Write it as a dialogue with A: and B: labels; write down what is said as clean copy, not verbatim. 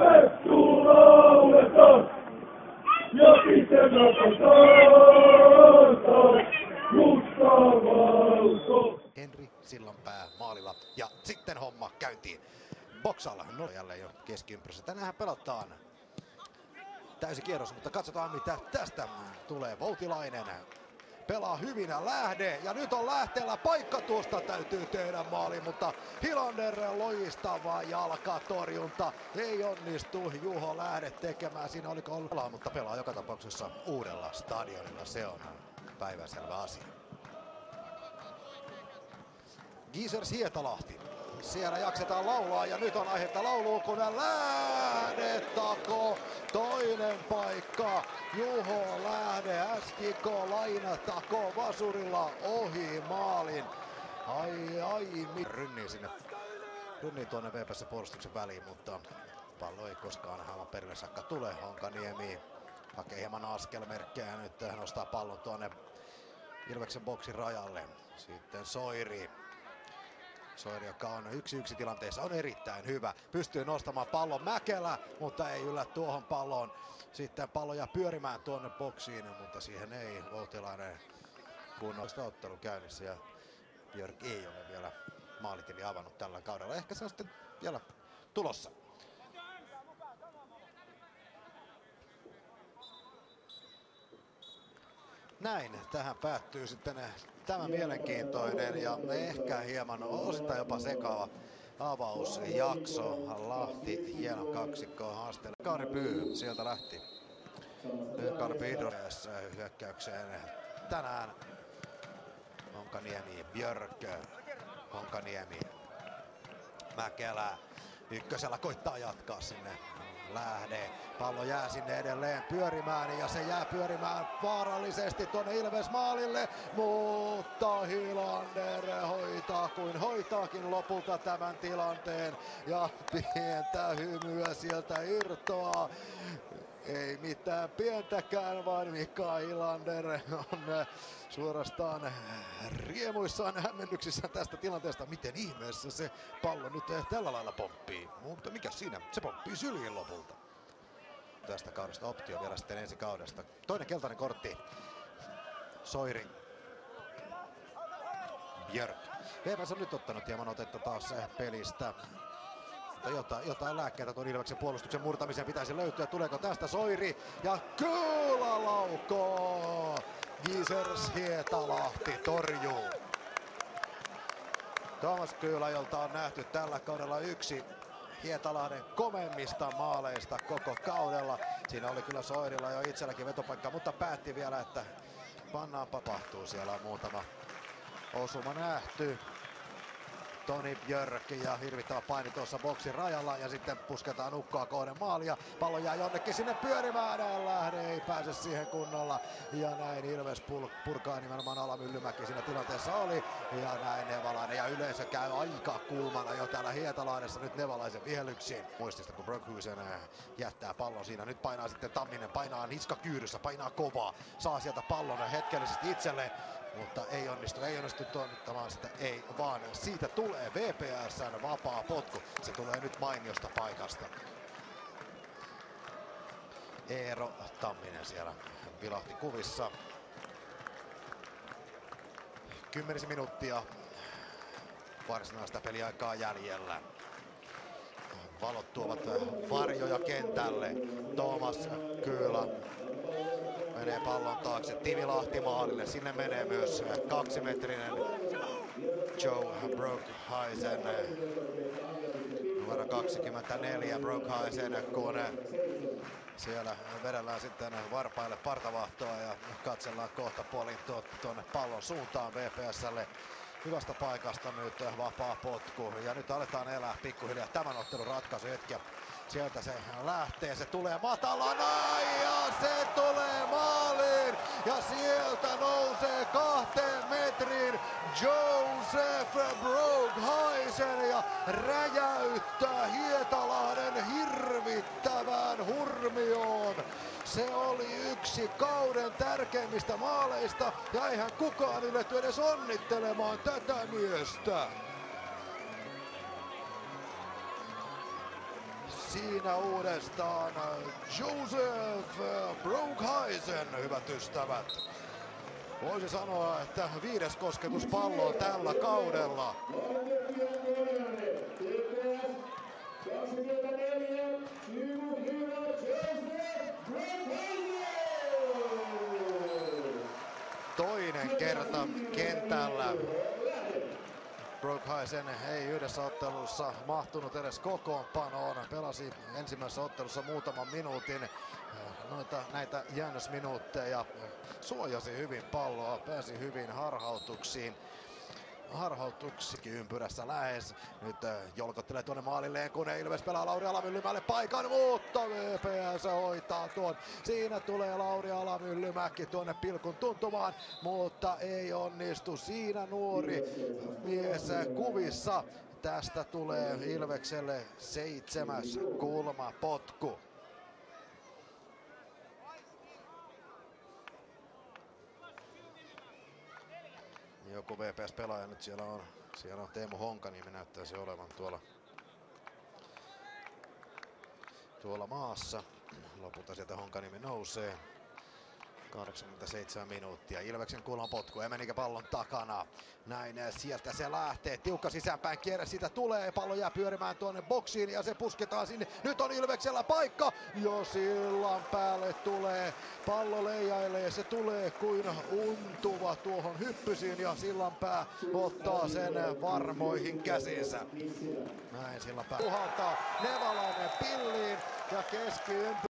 A: Pettu lauletaan ja pitemmätä taas mustavalko.
B: Henri Sillanpää maalilla ja sitten homma käyntiin. Boksalla jälleen jo keskiympyrässä. Tänään pelataan täysi kierros, mutta katsotaan mitä tästä tulee. Voutilainen pelaa hyvin ja Lähde, ja nyt on Lähteellä paikka, tuosta täytyy tehdä maali, mutta Hilander loistava jalkatorjunta, ei onnistu Juho Lähde tekemään, siinä oliko ollut pelaa, mutta pelaa joka tapauksessa uudella stadionilla, se on päivänselvä asia. Geezers Hietalahti, siellä jaksetaan laulaa ja nyt on aihetta lauluun, kun Lähde takoo, toinen paikka, Juho Lähde, SJK Laina takoo vasurilla ohi maalin. Rynnii tuonne VPS puolustuksen väliin, mutta pallo ei koskaan aivan perille saakka tule. Honkaniemi hakee hieman askelmerkkejä, nyt nostaa pallon tuonne Ilveksen boksin rajalle. Sitten Soiri, joka on 1-1 tilanteessa, on erittäin hyvä. Pystyy nostamaan pallon Mäkelä, mutta ei yllä tuohon palloon. Sitten pallo jää pyörimään tuonne boksiin, mutta siihen ei Voutilainen kunnollista ottelu käynnissä. Ja Björk ei ole vielä maalitili avannut tällä kaudella. Ehkä se on sitten vielä tulossa. Näin, tähän päättyy sitten tämä mielenkiintoinen ja ehkä hieman osittain jopa sekaava avausjakso. Lahti, hieno kaksikko haasteella. Kari Pyy sieltä lähti. Kari Pydores hyökkäykseen tänään. Honkaniemi, Björk, Honkaniemi, Mäkelä. Ykkösellä koittaa jatkaa sinne. Lähde. Pallo jää sinne edelleen pyörimään ja se jää pyörimään vaarallisesti tuonne Ilves maalille, mutta Hilander hoitaa kuin hoitaakin lopulta tämän tilanteen ja pientä hymyä sieltä irtoaa. Ei mitään pientäkään, vaan Mika Hilander on suorastaan riemuissaan hämmennyksissä tästä tilanteesta. Miten ihmeessä se pallo nyt tällä lailla pomppii? Mutta mikä siinä? Se pomppii syliin lopulta. Tästä kaudesta optio vielä sitten ensi kaudesta. Toinen keltainen kortti. Soiri. Björk. VPS on nyt ottanut hieman otetta taas pelistä. Jotain lääkkeitä tuon Ilveksen puolustuksen murtamiseen pitäisi löytyä. Tuleeko tästä Soiri? Ja kyllä laukoo! Geezers Hietalahti torjuu. Tuomas Kyylä, jolta on nähty tällä kaudella yksi Hietalahden komeimmista maaleista koko kaudella. Siinä oli kyllä Soirilla jo itselläkin vetopaikka, mutta päätti vielä, että pannaanpa tapahtuu. Siellä on muutama osuma nähty. Toni Björk ja hirvittävä paini tuossa boksin rajalla ja sitten pusketaan ukkoa kohden maalia. Pallo jää jonnekin sinne pyörimään. Lähde ei pääse siihen kunnolla. Ja näin Ilves purkaa nimenomaan Alamyllymäki siinä tilanteessa oli. Ja näin Nevalainen ja yleisö käy aika kuumana jo täällä Hietalahdessa nyt Nevalaisen vihellyksiin. Muistista kun Brockhusen jättää pallon siinä. Nyt painaa sitten Tamminen, painaa niskakyyryssä, painaa kovaa. Saa sieltä pallon hetkellisesti itselleen. Mutta ei onnistu toimittamaan sitä, ei vaan siitä tulee VPS:n vapaa potku. Se tulee nyt mainiosta paikasta. Eero Tamminen siellä vilahti kuvissa. 10 minuuttia varsinaista peliaikaa jäljellä. Valot tuovat varjoja kentälle. Tuomas Kyylä menee pallon taakse, Timi Lahti maalille, sinne menee myös 2-metrinen Joe Brockhuisen, numero 24 Brockhuisen, kun siellä vedellään sitten varpaille partavahtoa ja katsellaan kohta puolin tuonne pallon suuntaan VPS:lle. Hyvästä paikasta nyt vapaa potku ja nyt aletaan elää pikkuhiljaa tämän ottelun ratkaisuhetkiä. Sieltä se lähtee, se tulee matalana ja se tulee maaliin ja sieltä nousee 2 metriin Joseph Brockhuisen ja räjäyttää Hietalahden hirvittävään hurmioon. Se oli yksi kauden tärkeimmistä maaleista ja eihän kukaan ylety edes onnittelemaan tätä miestä. siinä uudestaan Joseph Brookhuizen, hyvät ystävät. Voisi sanoa, että 5. kosketus palloon tällä kaudella. Toinen kerta kentällä. Brookhuizen ei yhdessä ottelussa mahtunut edes kokoonpanoon. Pelasi ensimmäisessä ottelussa muutaman minuutin näitä jäännösminuutteja. Suojasi hyvin palloa, pääsi hyvin harhautuksikin ympyrässä lähes. Nyt jolkottelee tuonne maalilleen, kun Ilves pelaa Lauri Alamyllymäelle paikan, mutta VPS hoitaa tuon. Siinä tulee Lauri Alamyllymäki tuonne pilkun tuntumaan, mutta ei onnistu. Siinä nuori mies kuvissa. Tästä tulee Ilvekselle 7. kulmapotku. Joku VPS-pelaaja nyt siellä on Teemu Honkaniemi näyttäisi olevan tuolla maassa. Lopulta sieltä Honkaniemi nousee. 87 minuuttia. Ilveksen kulmapotku. Emenikä pallon takana. Näin sieltä se lähtee. Tiukka sisäänpäin kierre. Sitä tulee. Pallo jää pyörimään tuonne boksiin ja se pusketaan sinne. Nyt on Ilveksellä paikka. Jo sillan päälle tulee. Pallo leijailee. Se tulee kuin untuva tuohon hyppysiin ja sillanpää ottaa sen varmoihin käsinsä. Näin sillanpää puhaltaa. Nevalainen pilliin ja keskiympyrä.